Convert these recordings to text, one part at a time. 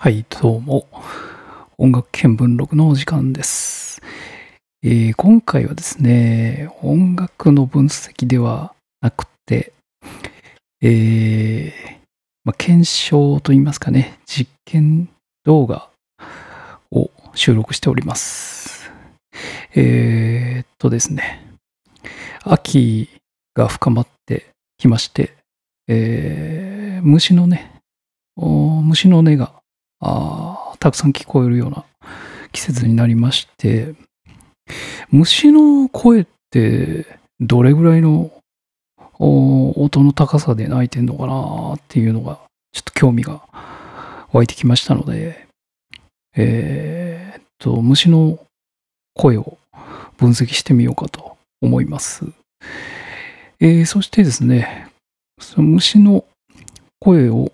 はい、どうも。音楽見聞録のお時間です。今回はですね、音楽の分析ではなくて、検証といいますかね、実験動画を収録しております。ですね、秋が深まってきまして、虫の音がたくさん聞こえるような季節になりまして、虫の声ってどれぐらいの音の高さで鳴いてんのかなっていうのがちょっと興味が湧いてきましたので、虫の声を分析してみようかと思います。そしてですね、その虫の声を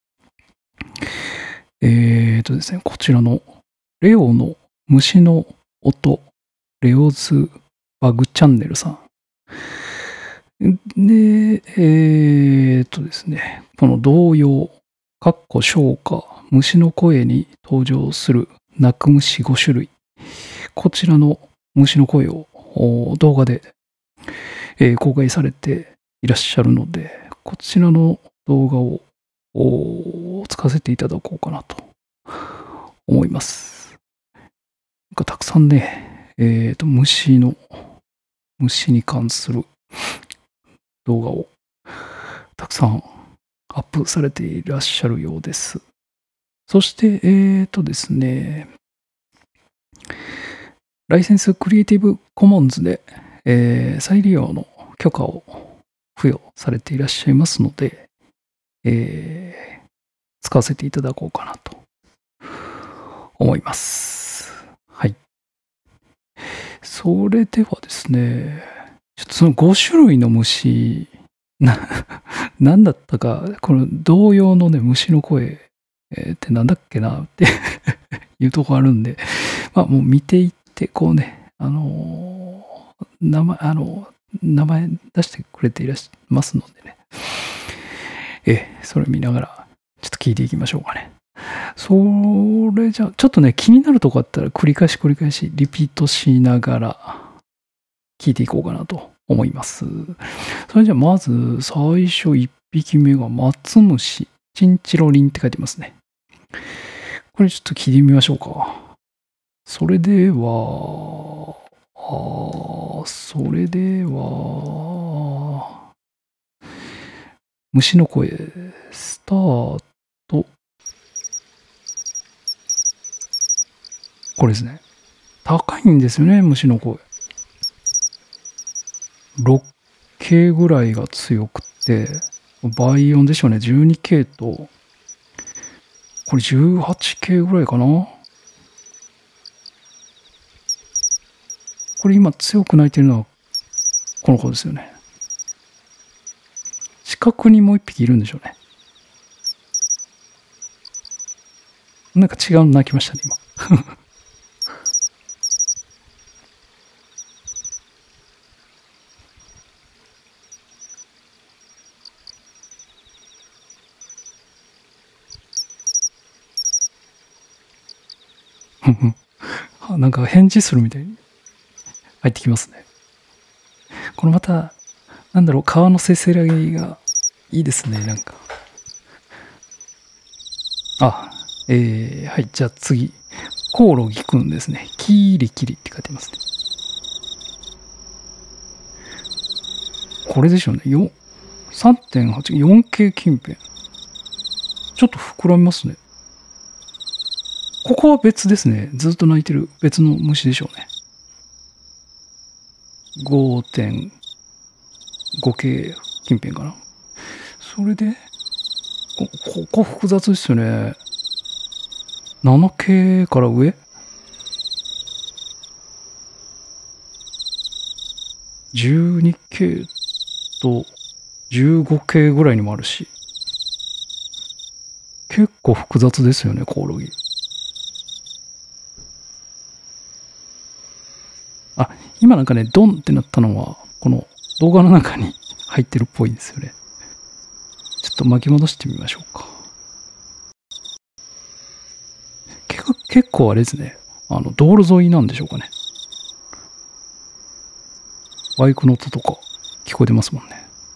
ですね、こちらのレオの虫の音、レオズバグチャンネルさん。で、ですね、この童謡、唱歌、虫の声に登場する鳴く虫5種類。こちらの虫の声を動画で、公開されていらっしゃるので、こちらの動画を使わせていただこうかなと思います。たくさんね、虫に関する動画をたくさんアップされていらっしゃるようです。そして、ですね、ライセンスクリエイティブコモンズで、再利用の許可を付与されていらっしゃいますので、使わせていただこうかなと思います。はい。それではですね、ちょっとその5種類の虫、何だったか、この童謡のね、虫の声、ってなんだっけなっていうとこあるんで、まあもう見ていって、こうね、名前出してくれていらっしゃいますのでね、それ見ながら、ちょっと聞いていきましょうかね。それじゃあ、ちょっとね、気になるとこあったら繰り返しリピートしながら聞いていこうかなと思います。それじゃあ、まず最初1匹目が松虫、チンチロリンって書いてますね。これちょっと聞いてみましょうか。それでは、虫の声、スタート。これですね。高いんですよね、虫の声。6K ぐらいが強くて、倍音でしょうね。12K と、これ 18K ぐらいかな。これ今強く鳴いてるのはこの子ですよね。近くにもう一匹いるんでしょうね。なんか違うの鳴きましたね、今。なんか返事するみたいに入ってきますね。このまた、川のせせらぎがいいですね、なんか。はい、じゃあ次。コオロギくんですね。キーリキリって書いてますね。これでしょうね。3.8、4K 近辺。ちょっと膨らみますね。ここは別ですね。ずっと鳴いてる別の虫でしょうね。5.5K 近辺かな。それで、ここ複雑ですよね。7K から上 ?12K と 15K ぐらいにもあるし。結構複雑ですよね、コオロギ。今なんかね、ドンってなったのは、この動画の中に入ってるっぽいんですよね。ちょっと巻き戻してみましょうか。 結構あれですね。道路沿いなんでしょうかね。バイクの音とか聞こえてますもんね。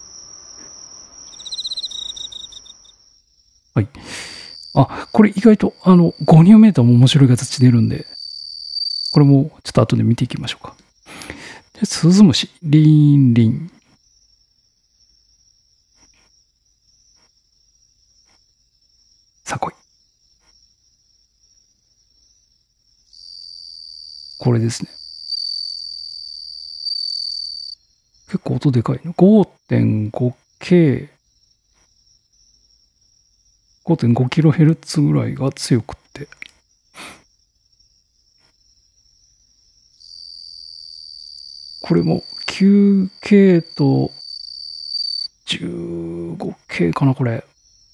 はい。あ、これ意外と、5ニューメーターも面白い形出るんで、これもちょっと後で見ていきましょうか。で、スズムシ、リンリン。さこい。これですね。結構音でかいの。5.5K、5.5kHz ぐらいが強くって。これも 9K と 15K かな、これ。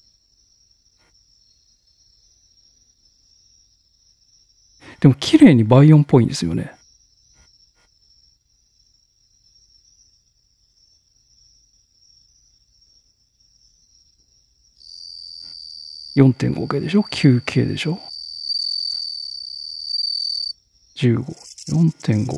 でも綺麗に倍音っぽいんですよね。4.5K でしょ？ 9K でしょ？ 15。4.5。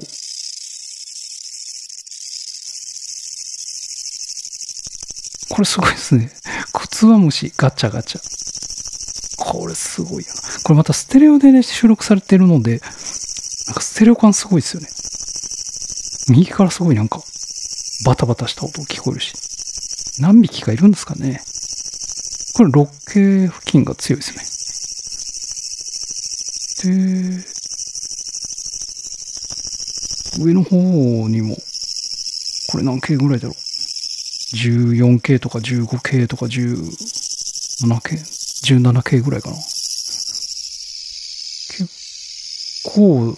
これすごいですね。クツワムシガチャガチャ。これすごいよな。これまたステレオで、ね、収録されてるので、なんかステレオ感すごいですよね。右からすごいなんかバタバタした音聞こえるし。何匹かいるんですかね。これ 6K 付近が強いですね。で、上の方にも、これ何 K ぐらいだろう。14K とか 15K とか 17K、17K ぐらいかな。結構、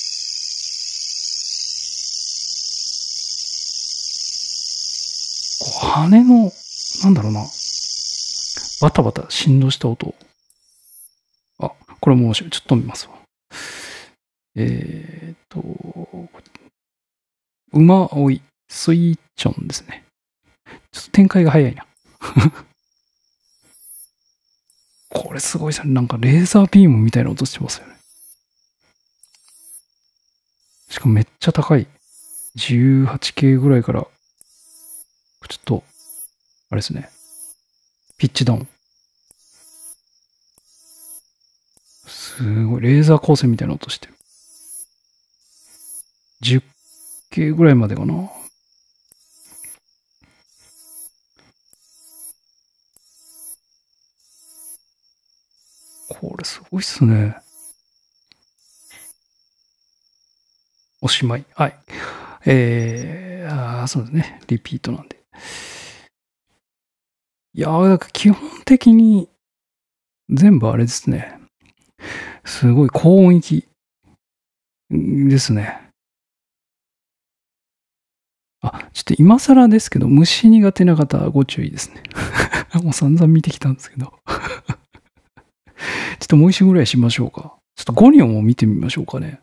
羽の、なんだろうな、バタバタ振動した音。あ、これも面白い。ちょっと見ますわ。馬追い、スイーチョンですね。ちょっと展開が早いな。これすごいですね。なんかレーザービームみたいな音してますよね。しかもめっちゃ高い。18K ぐらいから、ちょっと、あれですね。ピッチダウン。すごい。レーザー光線みたいな音してる。10K ぐらいまでかな。これすごいっすね。おしまい。はい。そうですね。リピートなんで。いやー、だから基本的に全部あれですね。すごい高音域ですね。あ、ちょっと今更ですけど、虫苦手な方はご注意ですね。もう散々見てきたんですけど。ちょっともう一種ぐらいしましょうか。ちょっとゴニョンを見てみましょうかね。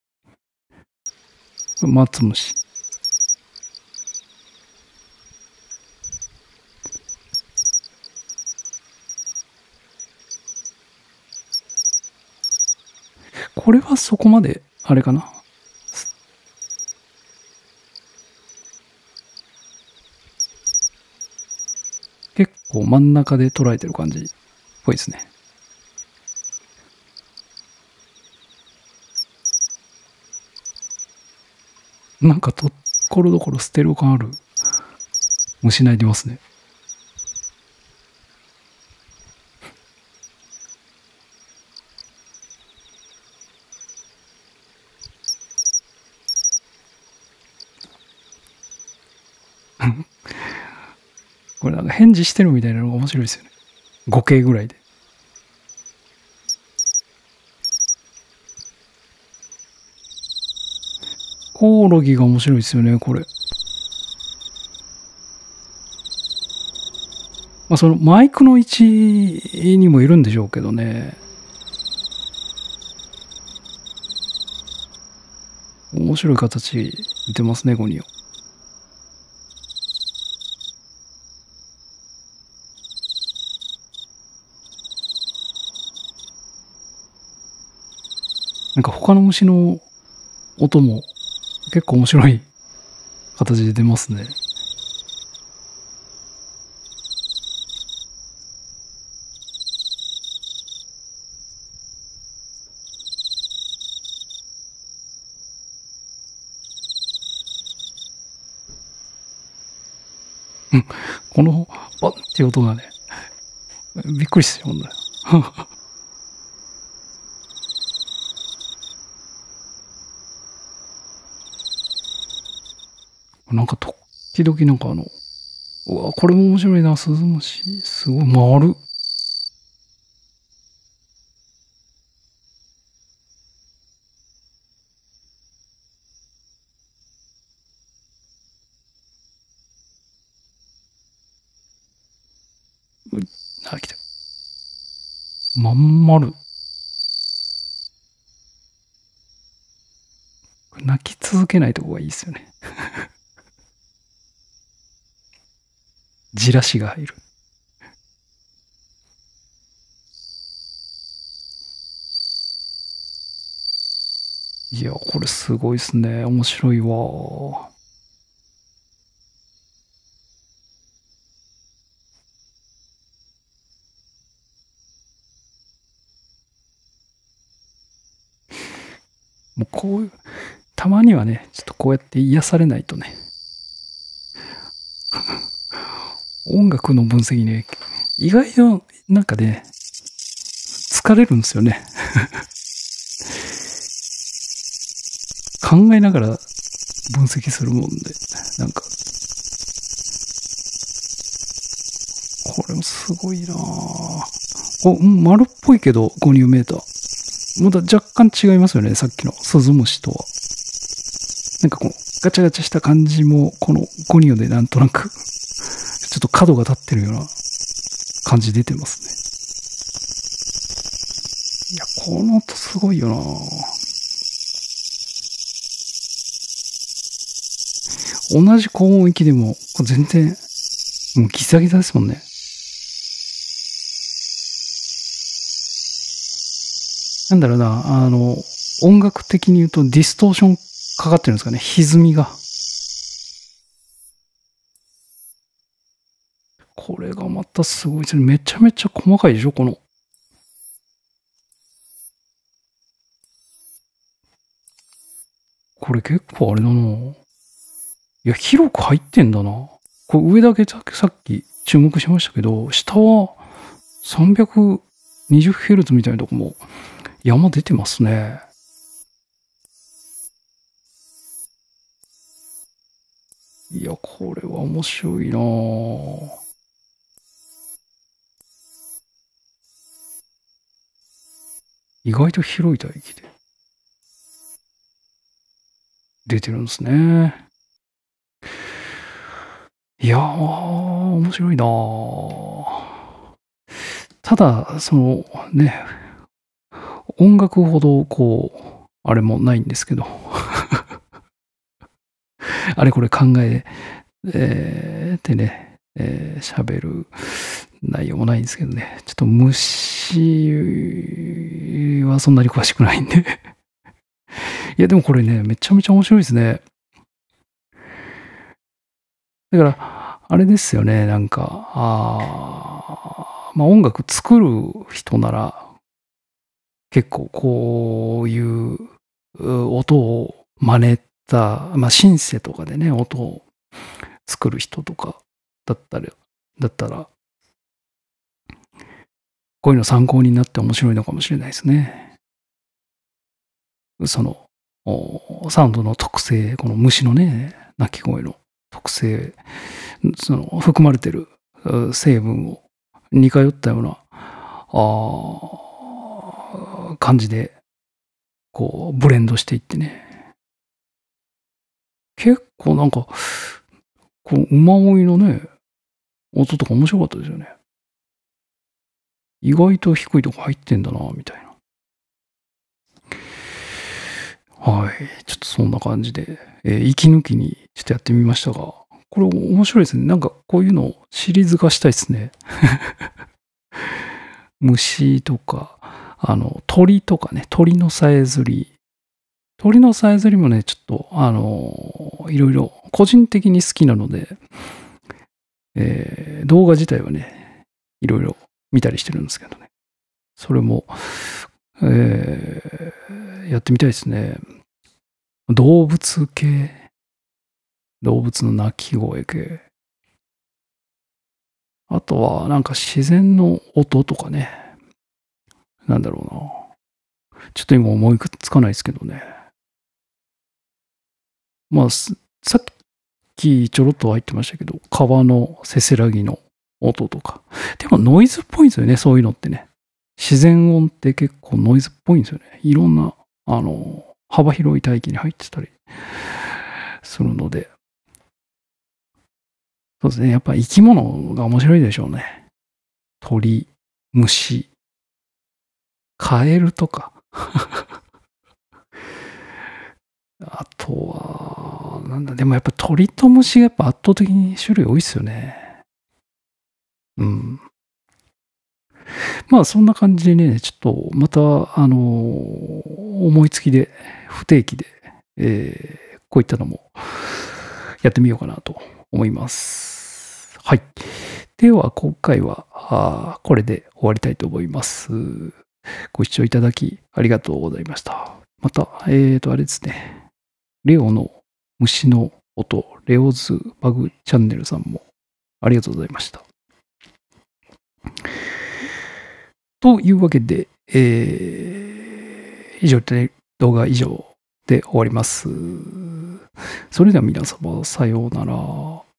これ松虫。これはそこまで、あれかな。結構真ん中で捉えてる感じっぽいですね。なんかところどころステレオ感ある虫鳴いてますね。これなんか返事してるみたいなのが面白いですよね。5K ぐらいで。コオロギが面白いですよね、これ。まあそのマイクの位置にもいるんでしょうけどね。面白い形出てますね、ゴニオ。 なんか他の虫の音も結構面白い形で出ますね。うん、このバンっていう音がね、びっくりしてよんだよ。なんか時々なんかうわ、これも面白いな、スズムシ。すごい、丸。あ、来た。まん丸。泣き続けないとこがいいですよね。じらしが入る。いや、これすごいですね。面白いわ。もうこういう、たまにはね、ちょっとこうやって癒されないとね、音楽の分析ね、意外となんかね、疲れるんですよね。考えながら分析するもんで、なんか、これもすごいなぁ。丸っぽいけど、ゴニューメーター。また若干違いますよね、さっきのスズムシとは。なんかこう、ガチャガチャした感じも、このゴニューでなんとなく、ちょっと角が立ってるような感じ出てますね。いや、この音すごいよなぁ。同じ高音域でも、全然、もうギザギザですもんね。なんだろうな、音楽的に言うとディストーションかかってるんですかね。歪みが。これがまたすごいですね。めちゃめちゃ細かいでしょ、この。これ結構あれだな。いや、広く入ってんだな。これ上だけさっき注目しましたけど、下は 320Hz みたいなとこも山出てますね。いや、これは面白いなぁ。意外と広い帯域で出てるんですね。いやー、面白いなぁ。ただ、ね、音楽ほど、あれもないんですけど、あれこれ考えてね、喋る内容もないんですけどね、ちょっと虫はそんなに詳しくないんで。いや、でもこれね、めちゃめちゃ面白いですね。だから、あれですよね、なんか、まあ音楽作る人なら、結構こういう音を真似た、まあシンセとかでね、音を作る人とかだったら、こういうの参考になって面白いのかもしれないですね。その、サウンドの特性、この虫のね、鳴き声の特性、含まれてる成分を似通ったような、感じで、ブレンドしていってね。結構なんか、馬追いのね、音とか面白かったですよね。意外と低いとこ入ってんだな、みたいな。はい。ちょっとそんな感じで、息抜きにちょっとやってみましたが、これ面白いですね。なんかこういうのシリーズ化したいですね。虫とか、 鳥とかね、鳥のさえずり。鳥のさえずりもね、ちょっと、いろいろ個人的に好きなので、動画自体はね、いろいろ見たりしてるんですけどね。それも、やってみたいですね。動物系。動物の鳴き声系。あとは、なんか自然の音とかね。なんだろうな。ちょっと今思いつかないですけどね。まあ、さっきちょろっと入ってましたけど、川のせせらぎの音とか。でもノイズっぽいんですよね、そういうのってね。自然音って結構ノイズっぽいんですよね。いろんな、幅広い帯域に入ってたりするので。そうですね。やっぱ生き物が面白いでしょうね。鳥、虫、カエルとか。あとは、なんだ、でもやっぱ鳥と虫がやっぱ圧倒的に種類多いですよね。うん。まあそんな感じでね、ちょっとまた、思いつきで、不定期で、こういったのもやってみようかなと思います。はい。では、今回はこれで終わりたいと思います。ご視聴いただきありがとうございました。また、あれですね。レオの虫の音、レオズバグチャンネルさんもありがとうございました。というわけで、動画以上で終わります。それでは皆様、さようなら。